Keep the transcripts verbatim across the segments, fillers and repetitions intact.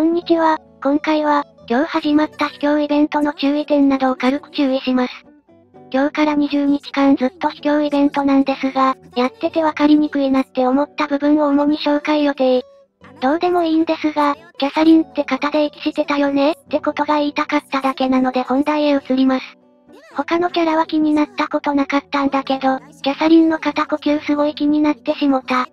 んにちは、今回は、今日始まった秘境イベントの注意点などを軽く注意します。今日からにじゅうにちかんずっと秘境イベントなんですが、やっててわかりにくいなって思った部分を主に紹介予定。どうでもいいんですが、キャサリンって型で息してたよねってことが言いたかっただけなので本題へ移ります。他のキャラは気になったことなかったんだけど、キャサリンの肩呼吸すごい気になってしもた。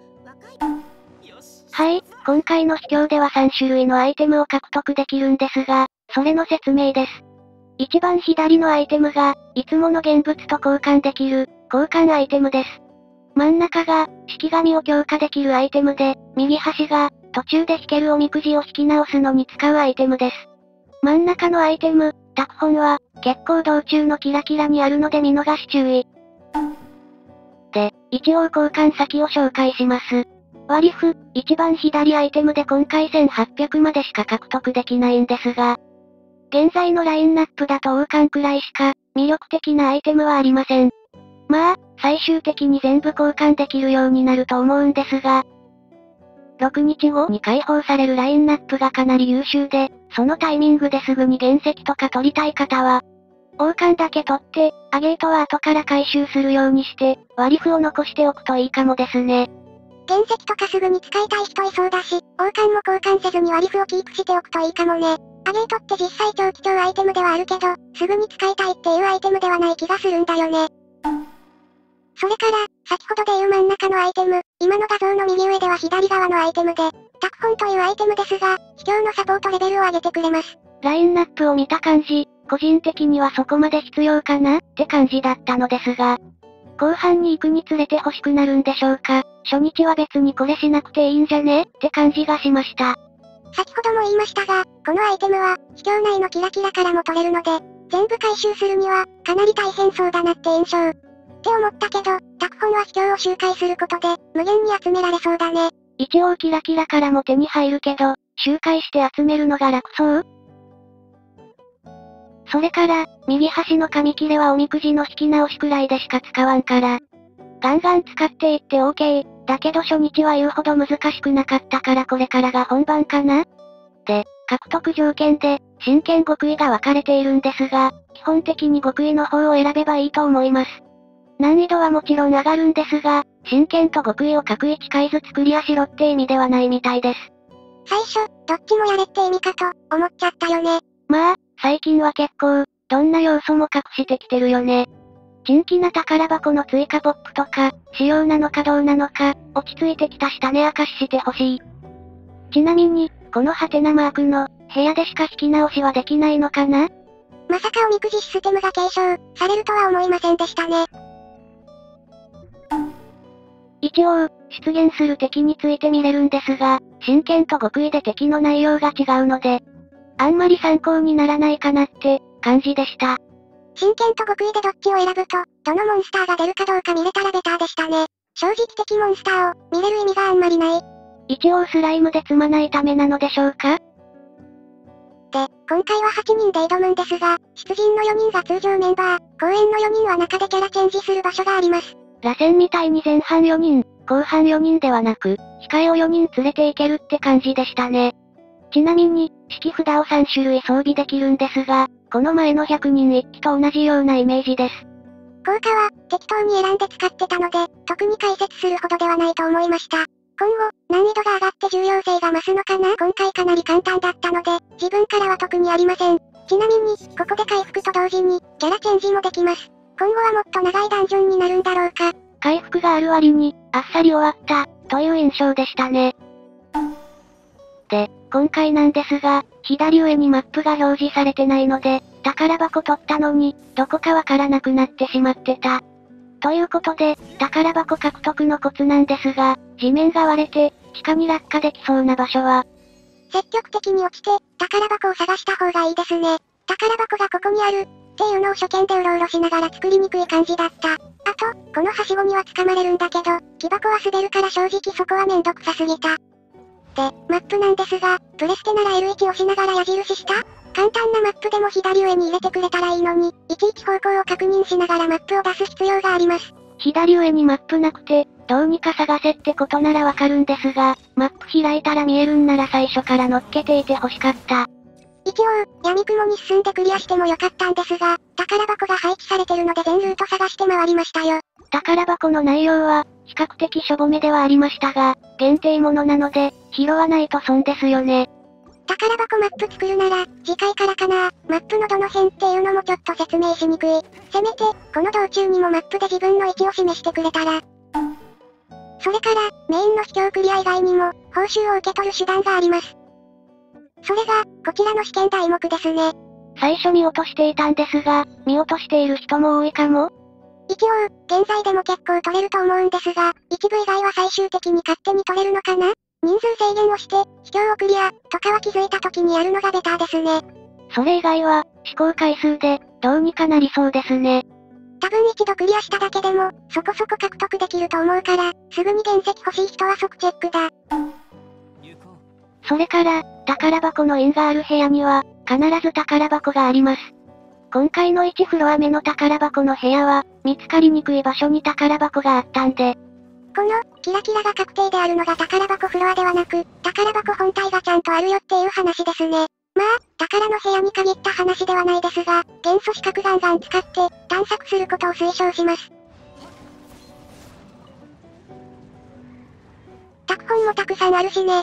はい、今回の秘境ではさんしゅるいのアイテムを獲得できるんですが、それの説明です。一番左のアイテムが、いつもの現物と交換できる、交換アイテムです。真ん中が、式神を強化できるアイテムで、右端が、途中で引けるおみくじを引き直すのに使うアイテムです。真ん中のアイテム、拓本は、結構道中のキラキラにあるので見逃し注意。で、一応交換先を紹介します。割り符、一番左アイテムで今回せんはっぴゃくまでしか獲得できないんですが、現在のラインナップだと王冠くらいしか、魅力的なアイテムはありません。まあ、最終的に全部交換できるようになると思うんですが、ろくにちごに解放されるラインナップがかなり優秀で、そのタイミングですぐに原石とか取りたい方は、王冠だけ取って、アゲートは後から回収するようにして、割り符を残しておくといいかもですね。 原石とかすぐに使いたい人いそうだし、王冠も交換せずに割り符をキープしておくといいかもね。アゲートって実際超貴重アイテムではあるけど、すぐに使いたいっていうアイテムではない気がするんだよね。それから、先ほどで言う真ん中のアイテム、今の画像の右上では左側のアイテムで、拓本というアイテムですが、秘境のサポートレベルを上げてくれます。 ラインナップを見た感じ、個人的にはそこまで必要かなって感じだったのですが、後半に行くにつれて欲しくなるんでしょうか。初日は別にこれしなくていいんじゃねって感じがしました。 先ほども言いましたが、このアイテムは、秘境内のキラキラからも取れるので、全部回収するには、かなり大変そうだなって印象。って思ったけど、拓本は秘境を周回することで、無限に集められそうだね。 一応キラキラからも手に入るけど、周回して集めるのが楽そう？それから、右端の紙切れはおみくじの引き直しくらいでしか使わんから。ガンガン使っていって OK。だけど初日は言うほど難しくなかったからこれからが本番かな？で、獲得条件で、真剣極意が分かれているんですが、基本的に極意の方を選べばいいと思います。難易度はもちろん上がるんですが、真剣と極意を各いっかいずつクリアしろって意味ではないみたいです。 最初、どっちもやれって意味かと、思っちゃったよね。 まあ、最近は結構、どんな要素も隠してきてるよね。珍奇な宝箱の追加ポップとか、仕様なのかどうなのか、落ち着いてきたし種明かししてほしい。ちなみに、このハテナマークの、部屋でしか引き直しはできないのかな？ まさかおみくじシステムが継承、されるとは思いませんでしたね。 一応、出現する敵について見れるんですが、真剣と極意で敵の内容が違うので、あんまり参考にならないかなって、感じでした。 真剣と極意でどっちを選ぶと、どのモンスターが出るかどうか見れたらベターでしたね。正直敵モンスターを、見れる意味があんまりない。 一応スライムで積まないためなのでしょうか？ で、今回ははちにんで挑むんですが、出陣のよにんが通常メンバー、公演のよにんは中でキャラチェンジする場所があります。 螺旋みたいに前半よにん、後半よにんではなく、控えをよにん連れて行けるって感じでしたね。ちなみに、式札をさんしゅるい装備できるんですが、この前のひゃくにん一揆と同じようなイメージです。 効果は、適当に選んで使ってたので、特に解説するほどではないと思いました。今後、難易度が上がって重要性が増すのかな？今回かなり簡単だったので、自分からは特にありません。ちなみに、ここで回復と同時に、キャラチェンジもできます。今後はもっと長いダンジョンになるんだろうか。 回復がある割に、あっさり終わった、という印象でしたね。で、今回なんですが、左上にマップが表示されてないので、宝箱取ったのに、どこかわからなくなってしまってた。ということで、宝箱獲得のコツなんですが、地面が割れて、地下に落下できそうな場所は、 積極的に落ちて、宝箱を探した方がいいですね。宝箱がここにある、っていうのを初見でうろうろしながら作りにくい感じだった。あと、このはしごには掴まれるんだけど、木箱は滑るから正直そこはめんどくさすぎた。で、マップなんですが、プレステなら エルワン 押しながら矢印下？簡単なマップでも左上に入れてくれたらいいのに、いちいち方向を確認しながらマップを出す必要があります。 左上にマップなくて、どうにか探せってことならわかるんですが、マップ開いたら見えるんなら最初から乗っけていて欲しかった。 一応、闇雲に進んでクリアしてもよかったんですが、宝箱が配置されてるので全ルート探して回りましたよ。 宝箱の内容は、比較的しょぼめではありましたが、限定ものなので、拾わないと損ですよね。 宝箱マップ作るなら、次回からかな。マップのどの辺っていうのもちょっと説明しにくい。せめて、この道中にもマップで自分の位置を示してくれたら。それから、メインの秘境クリア以外にも、報酬を受け取る手段があります。それが、こちらの試験題目ですね。 最初見落としていたんですが、見落としている人も多いかも？ 一応、現在でも結構取れると思うんですが、一部以外は最終的に勝手に取れるのかな？人数制限をして、秘境をクリア、とかは気づいた時にやるのがベターですね。 それ以外は、試行回数で、どうにかなりそうですね。 多分一度クリアしただけでも、そこそこ獲得できると思うから、すぐに原石欲しい人は即チェックだ。 それから、宝箱の印がある部屋には、必ず宝箱があります。今回のいちフロア目の宝箱の部屋は、見つかりにくい場所に宝箱があったんで。 この、キラキラが確定であるのが宝箱フロアではなく、宝箱本体がちゃんとあるよっていう話ですね。まあ、宝の部屋に限った話ではないですが、元素四角ガンガン使って、探索することを推奨します。拓本もたくさんあるしね。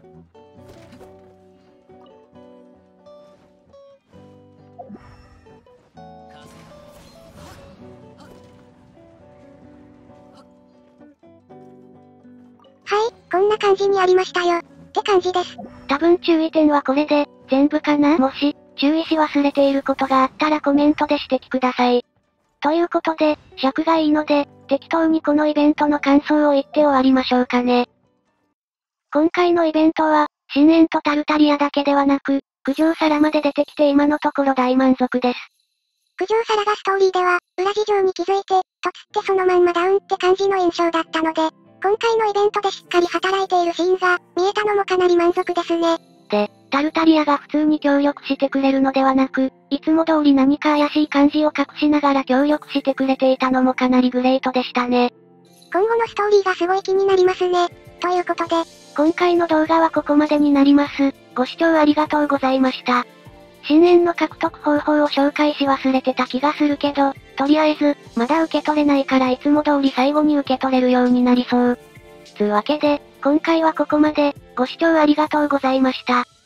はい、こんな感じにありましたよ。って感じです。 多分注意点はこれで、全部かな？もし、注意し忘れていることがあったらコメントで指摘ください。ということで、尺がいいので、適当にこのイベントの感想を言って終わりましょうかね。今回のイベントは、深淵とタルタリアだけではなく、九条皿まで出てきて今のところ大満足です。 九条皿がストーリーでは、裏事情に気づいて、とつってそのまんまダウンって感じの印象だったので、今回のイベントでしっかり働いているシーンが、見えたのもかなり満足ですね。 で、タルタリアが普通に協力してくれるのではなく、いつも通り何か怪しい感じを隠しながら協力してくれていたのもかなりグレートでしたね。 今後のストーリーがすごい気になりますね。ということで、 今回の動画はここまでになります。ご視聴ありがとうございました。深淵の獲得方法を紹介し忘れてた気がするけど、とりあえず、まだ受け取れないからいつも通り最後に受け取れるようになりそう。つうわけで、今回はここまで、ご視聴ありがとうございました。